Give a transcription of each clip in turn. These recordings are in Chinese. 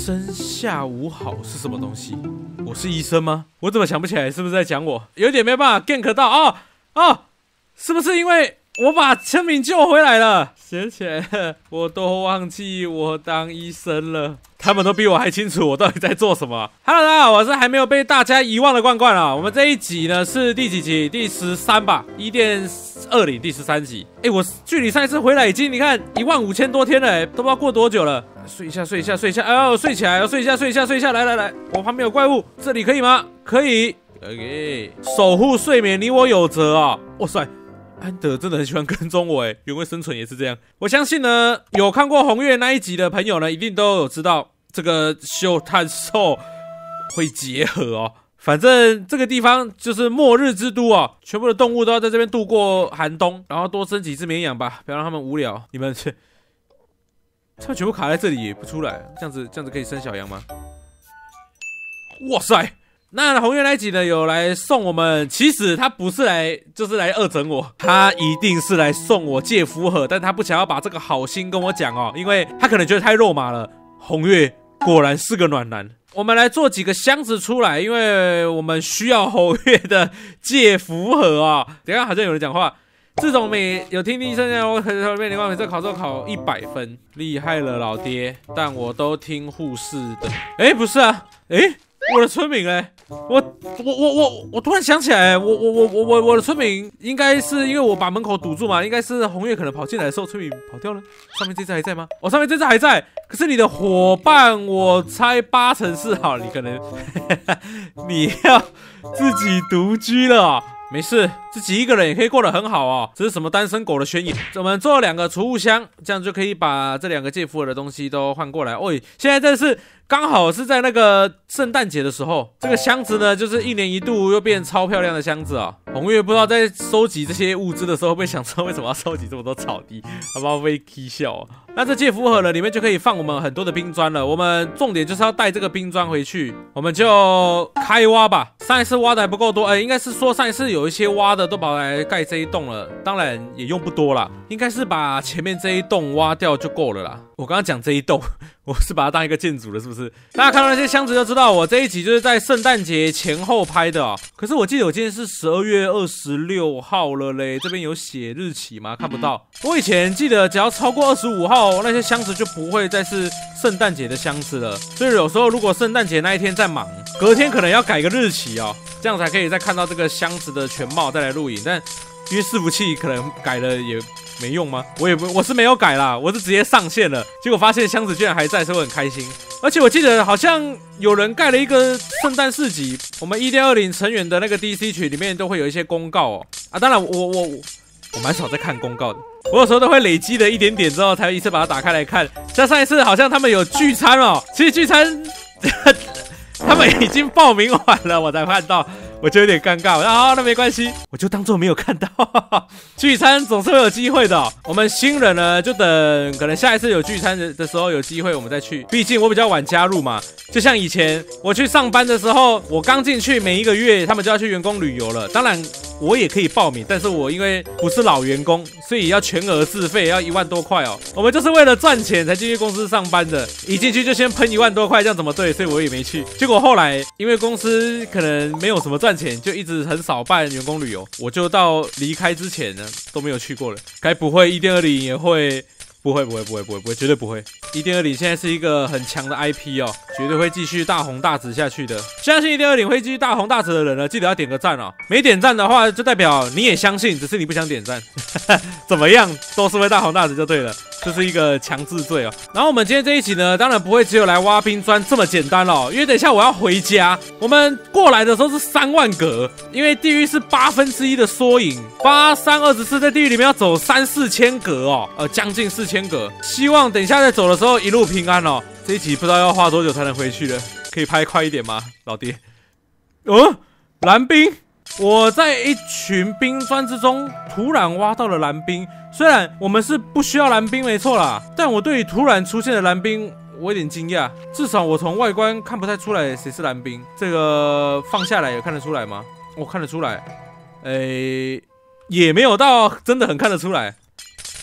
生下午好是什么东西？我是医生吗？我怎么想不起来？是不是在讲我？有点没办法 gank 到哦，是不是因为我把村民救回来了？想起来了，我都忘记我当医生了。他们都比我还清楚我到底在做什么。Hello， 大家好，我是还没有被大家遗忘的冠冠啊。我们这一集呢是第几集？第13吧，伊甸20第13集。我距离上一次回来已经你看15000多天了，都不知道过多久了。睡一下，睡一下，睡一下，哎呦，睡起来，睡一下，睡一下，睡一下，来，我旁边有怪物，这里可以吗？可以。OK， 守护睡眠，你我有责啊！哇塞。安德真的很喜欢跟踪我，原味生存也是这样。我相信呢，有看过红月那一集的朋友呢，一定都有知道这个修探兽会结合哦。反正这个地方就是末日之都哦，全部的动物都要在这边度过寒冬，然后多生几只绵羊吧，不要让他们无聊。他们全部卡在这里也不出来，这样子可以生小羊吗？哇塞！那红月那一集呢，有来送我们，其实他不是来，就是来恶整我，他一定是来送我戒符盒，但他不想要把这个好心跟我讲哦，因为他可能觉得太肉麻了。红月果然是个暖男，我们来做几个箱子出来，因为我们需要红月的戒符盒啊。等一下好像有人讲话，自从有听医生讲，我可能被每次考试考100分，厉害了老爹，但我都听护士的。不是啊，我的村民嘞，我突然想起来，我的村民应该是因为我把门口堵住嘛，应该是红月可能跑进来的时候，村民跑掉了。上面这只还在吗？上面这只还在，可是你的伙伴，我猜8成是好，你可能你要自己独居了哦。没事，自己一个人也可以过得很好哦。这是什么单身狗的宣言？我们做了2个储物箱，这样就可以把这2个戒符的东西都换过来。现在这是刚好是在那个圣诞节的时候，这个箱子呢，就是1年1度又变超漂亮的箱子啊。红月不知道在收集这些物资的时候，会不会想说为什么要收集这么多草地？好不好？被踢笑啊。那这戒符盒呢，里面就可以放我们很多的冰砖了。我们重点就是要带这个冰砖回去，我们就开挖吧。上一次挖的还不够多，应该是说上一次有一些挖的都跑来盖这一栋了，当然也用不多啦，应该是把前面这一栋挖掉就够了啦。我刚刚讲这一栋，我是把它当一个建筑了，是不是？大家看到那些箱子就知道，我这一集就是在圣诞节前后拍的哦。可是我记得我今天是12月26号了嘞，这边有写日期吗？看不到。我以前记得只要超过25号，那些箱子就不会再是圣诞节的箱子了。所以有时候如果圣诞节那一天在忙，隔天可能要改个日期哦，这样才可以再看到这个箱子的全貌再来录影。但因为伺服器可能改了也没用吗？我是没有改啦，我是直接上线了，结果发现箱子居然还在，所以我很开心。而且我记得好像有人盖了一个圣诞市集，我们1.20成员的那个 DC 群里面都会有一些公告哦。当然我蛮少在看公告的，我有时候都会累积了一点点之后才一次把它打开来看。像上一次好像他们有聚餐哦，其实聚餐他们已经报名完了，我才看到。我就有点尴尬，那没关系，我就当做没有看到。聚餐总是会有机会的哦。我们新人呢，就等可能下一次有聚餐的时候有机会我们再去。毕竟我比较晚加入嘛，就像以前我去上班的时候，我刚进去每一个月他们就要去员工旅游了。当然我也可以报名，但是我因为不是老员工，所以要全额自费，要1万多块哦。我们就是为了赚钱才进去公司上班的，一进去就先喷1万多块，这样怎么对？所以我也没去。结果后来因为公司可能没有什么赚钱，就一直很少办员工旅游，我就到离开之前呢都没有去过了。该不会1.20也会？不会，绝对不会。1.20现在是一个很强的 IP 哦，绝对会继续大红大紫下去的。相信1.20会继续大红大紫的人呢，记得要点个赞哦。没点赞的话，就代表你也相信，只是你不想点赞。怎么样，都是会大红大紫就对了。这是一个强制罪哦。然后我们今天这一集呢，当然不会只有来挖冰砖这么简单哦，因为等一下我要回家。我们过来的时候是3万格，因为地狱是1/8的缩影，8、3、24，在地狱里面要走3、4千格哦，将近4000格。希望等一下在走的时候一路平安哦。这一集不知道要花多久才能回去了，可以拍快一点吗，老爹？蓝冰。我在一群冰砖之中突然挖到了蓝冰，虽然我们是不需要蓝冰没错啦，但我对于突然出现的蓝冰我有点惊讶，至少我从外观看不太出来谁是蓝冰。这个放下来有看得出来吗？我看得出来，也没有到真的很看得出来。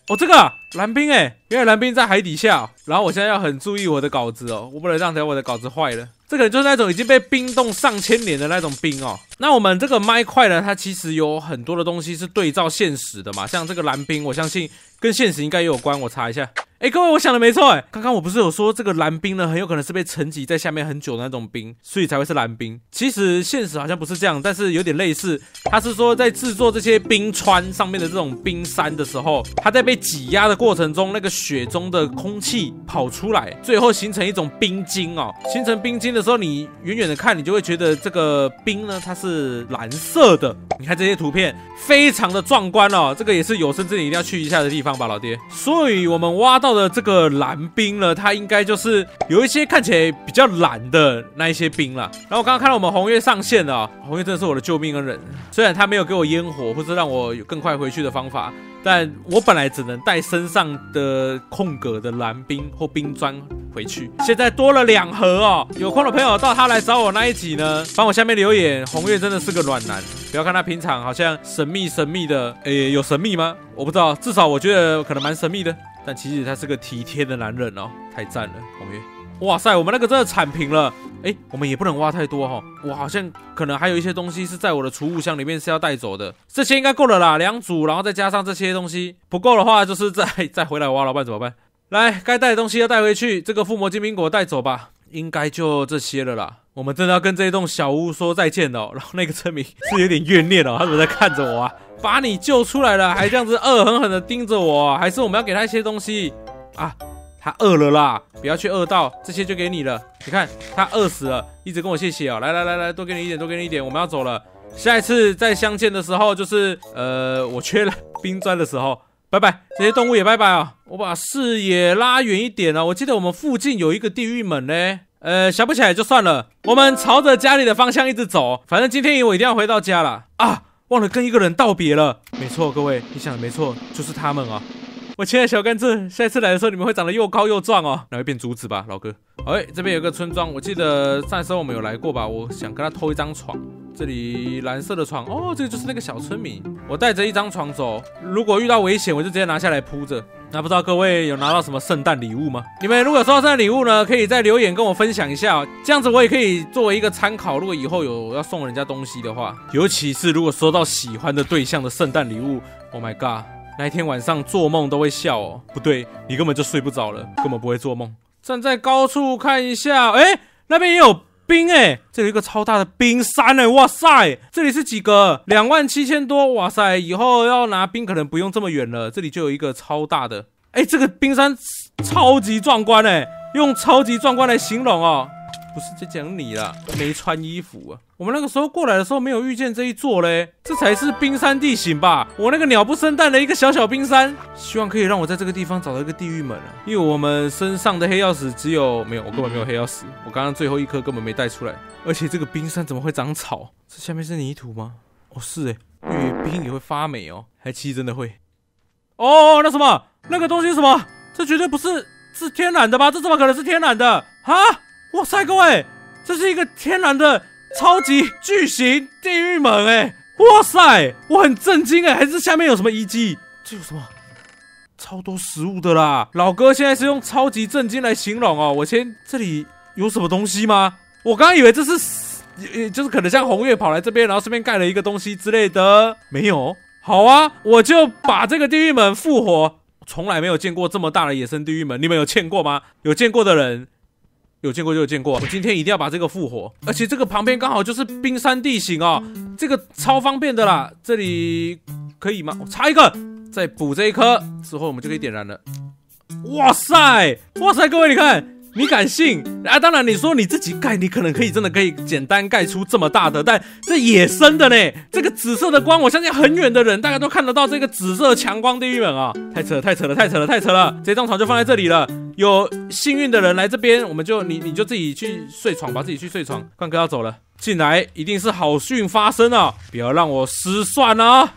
哦，这个啊蓝冰哎，原来蓝冰在海底下哦。然后我现在要很注意我的稿子哦，我不能让我的稿子坏了。这个就是那种已经被冰冻上千年的那种冰哦。那我们这个麦块呢，它其实有很多的东西是对照现实的嘛，像这个蓝冰，我相信跟现实应该也有关。我查一下。各位，我想的没错哎，刚刚我不是有说这个蓝冰呢，很有可能是被沉积在下面很久的那种冰，所以才会是蓝冰。其实现实好像不是这样，但是有点类似。它是说在制作这些冰川上面的这种冰山的时候，它在被挤压的过程中，那个雪中的空气跑出来，最后形成一种冰晶哦。形成冰晶的时候，你远远的看，你就会觉得这个冰呢，它是蓝色的。你看这些图片，非常的壮观哦。这个也是有生之年一定要去一下的地方吧，老爹。所以我们挖到的这个蓝冰呢，它应该就是有一些看起来比较蓝的那一些冰啦。然后我刚刚看到我们红月上线了哦，红月真的是我的救命恩人。虽然他没有给我烟火，或是让我有更快回去的方法，但我本来只能带身上的空格的蓝冰或冰砖回去，现在多了2盒哦。有空的朋友到他来找我那一集呢，帮我下面留言。红月真的是个暖男，不要看他平常好像神秘的，有神秘吗？我不知道，至少我觉得可能蛮神秘的。但其实他是个体贴的男人哦，太赞了，红月！哇塞，我们那个真的铲平了。我们也不能挖太多哦。我好像可能还有一些东西是在我的储物箱里面是要带走的，这些应该够了啦，2组，然后再加上这些东西，不够的话就是再回来挖，老板怎么办？来，该带的东西要带回去，这个附魔金苹果带走吧，应该就这些了啦。我们真的要跟这一栋小屋说再见了哦。然后那个村民是有点怨念哦，他怎么在看着我啊？把你救出来了，还这样子恶狠狠的盯着我，还是我们要给他一些东西啊？他饿了啦，不要去饿到，这些就给你了。你看他饿死了，一直跟我谢谢哦。来，多给你一点，多给你一点，我们要走了。下一次再相见的时候，就是我缺了冰砖的时候，拜拜。这些动物也拜拜啊。我把视野拉远一点啊，我记得我们附近有一个地狱门呢。想不起来就算了，我们朝着家里的方向一直走。反正今天我一定要回到家了啊！忘了跟一个人道别了。没错，各位，你想的没错，就是他们啊。我亲爱的小甘蔗，下一次来的时候你们会长得又高又壮哦，那会变竹子吧，老哥。这边有个村庄，我记得上一次我们有来过吧？我想跟他偷一张床，这里蓝色的床哦，这个就是那个小村民。我带着一张床走，如果遇到危险，我就直接拿下来铺着。那不知道各位有拿到什么圣诞礼物吗？你们如果有收到圣诞礼物呢，可以在留言跟我分享一下哦，这样子我也可以作为一个参考。如果以后有要送人家东西的话，尤其是如果收到喜欢的对象的圣诞礼物 ，Oh my god！那一天晚上做梦都会笑哦，不对，你根本就睡不着了，根本不会做梦。站在高处看一下，那边也有冰这里有一个超大的冰山哇塞，这里是几个？27000多，哇塞，以后要拿冰可能不用这么远了，这里就有一个超大的，这个冰山超级壮观用超级壮观来形容哦。不是在讲你啦，没穿衣服啊！我们那个时候过来的时候没有遇见这一座嘞，这才是冰山地形吧？我那个鸟不生蛋的一个小小冰山，希望可以让我在这个地方找到一个地狱门啊！因为我们身上的黑曜石没有，我根本没有黑曜石，我刚刚最后一颗根本没带出来。而且这个冰山怎么会长草？这下面是泥土吗？哦，是因为冰也会发霉哦，还其实真的会。哦，那什么，那个东西是什么？这绝对不是天然的吧？这怎么可能是天然的啊？哇塞，各位，这是一个天然的超级巨型地狱门哇塞，我很震惊还是下面有什么遗迹？这有什么？超多食物的啦！老哥现在是用超级震惊来形容哦。这里有什么东西吗？我刚刚以为这是就是可能像红月跑来这边，然后顺便盖了一个东西之类的，没有。好啊，我就把这个地狱门复活。从来没有见过这么大的野生地狱门，你们有见过吗？有见过的人。有见过就有见过，我今天一定要把这个复活，而且这个旁边刚好就是冰山地形哦，这个超方便的啦。这里可以吗？我插一个，再补这一颗之后，我们就可以点燃了。哇塞，哇塞，各位你看，你敢信啊？当然你说你自己盖，你可能真的可以简单盖出这么大的，但这野生的呢，这个紫色的光，我相信很远的人大家都看得到这个紫色强光地狱门啊，太扯了！这张床就放在这里了。有幸运的人来这边，我们就你就自己去睡床吧，自己去睡床。冠哥要走了，进来一定是好运发生啊！不要让我失算啊！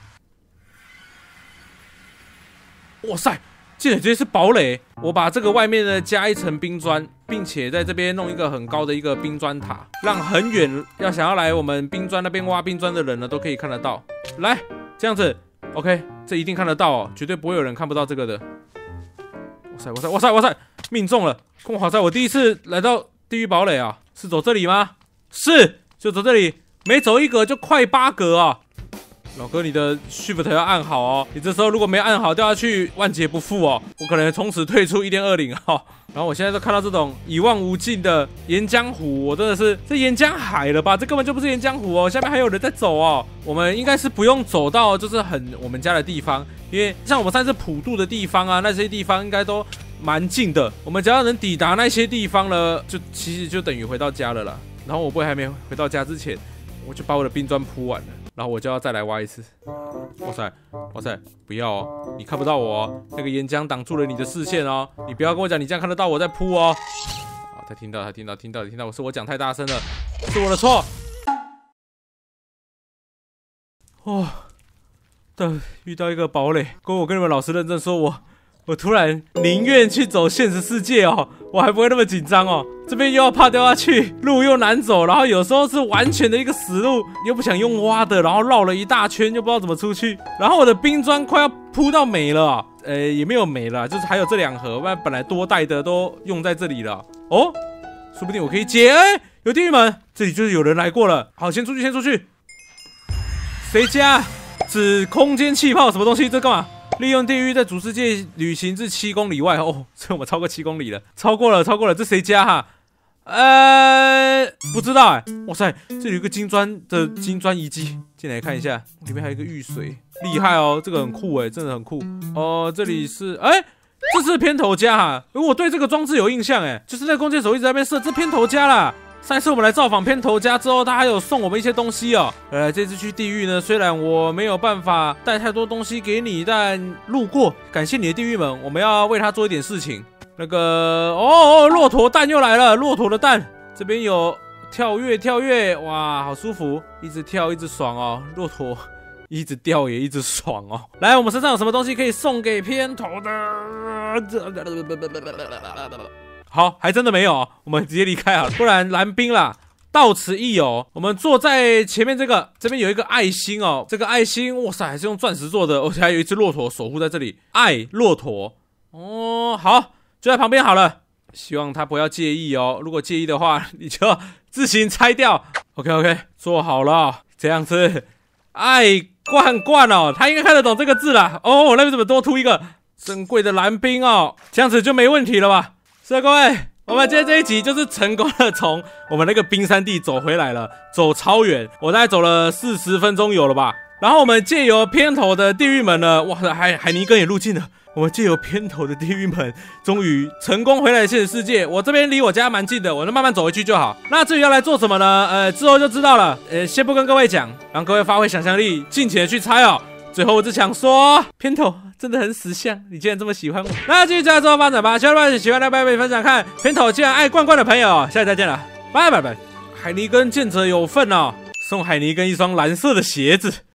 哇塞，竟然直接是堡垒！我把这个外面呢加一层冰砖，并且在这边弄一个很高的一个冰砖塔，让很远想要来我们冰砖那边挖冰砖的人呢都可以看得到。来，这样子 ，OK。 这一定看得到哦，绝对不会有人看不到这个的。哇塞，命中了！哇塞，我第一次来到地狱堡垒啊，是走这里吗？是，就走这里，每走一格就快8格啊！老哥，你的 Shift 要按好哦，你这时候如果没按好掉下去，万劫不复哦，我可能从此退出 1.20 哦。然后我现在都看到这种一望无尽的岩浆湖，我真的是这岩浆海了吧？这根本就不是岩浆湖哦，下面还有人在走哦。我们应该是不用走到就是我们家的地方，因为像我们上次普渡的地方啊，那些地方应该都蛮近的。我们只要能抵达那些地方了，就其实就等于回到家了啦。然后我不会还没回到家之前，我就把我的冰砖铺完了。然后我就要再来挖一次。哇塞，不要哦，你看不到我哦，那个岩浆挡住了你的视线哦。你不要跟我讲你这样看得到我在扑哦。好，他听到，是我讲太大声了，是我的错。哦，遇到一个堡垒，我跟你们老实认真说，我突然宁愿去走现实世界哦，我还不会那么紧张哦。这边又要怕掉下去，路又难走，然后有时候是完全的一个死路，又不想用挖的，然后绕了一大圈，又不知道怎么出去。然后我的冰砖快要铺到没了，也没有没了，就是还有这2盒，不然本来多带的都用在这里了。哦，说不定我可以接，有地狱门，这里就是有人来过了。好，先出去。谁家？指空间气泡什么东西？这干嘛？利用地狱在主世界旅行至7公里外哦，这我们超过7公里了，超过了，这谁家哈？不知道哇塞，这里有一个金砖遗迹，进来看一下，里面还有一个玉髓，厉害哦，这个很酷真的很酷哦。这里是这是偏头家哈，我对这个装置有印象就是那弓箭手一直在那边射，这偏头家啦。上一次我们来造访偏头家之后，他还有送我们一些东西哦。这次去地狱呢，虽然我没有办法带太多东西给你，但路过，感谢你的地狱们，我们要为他做一点事情。那个骆驼蛋又来了，骆驼的蛋，这边有跳跃，哇，好舒服，一直跳一直爽哦，骆驼一直掉也一直爽哦。来，我们身上有什么东西可以送给偏头的？好，还真的没有，我们直接离开啊，不然蓝冰啦。到此一游，我们坐在前面这边有一个爱心哦，这个爱心，哇塞，还是用钻石做的，而且还有一只骆驼守护在这里，爱骆驼哦，好，就在旁边好了，希望他不要介意哦，如果介意的话，你就自行拆掉。OK， 做好了，这样子，爱罐哦，他应该看得懂这个字啦。哦，那边怎么多出一个珍贵的蓝冰哦，这样子就没问题了吧？是的，各位，我们今天这一集就是成功的从我们那个冰山地走回来了，走超远，我大概走了40分钟有了吧。然后我们借由偏头的地狱门呢，哇，海尼根也入境了。我们借由偏头的地狱门，终于成功回来现实世界。我这边离我家蛮近的，我能慢慢走回去就好。那至于要来做什么呢？之后就知道了。先不跟各位讲，让各位发挥想象力，尽情的去猜哦。最后我只想说，偏头真的很死相，你竟然这么喜欢我，那继续加油发展吧。喜欢的拜拜分享看，偏头竟然爱罐的朋友，下次再见了，拜拜。海尼根见者有份哦，送海尼根一双蓝色的鞋子。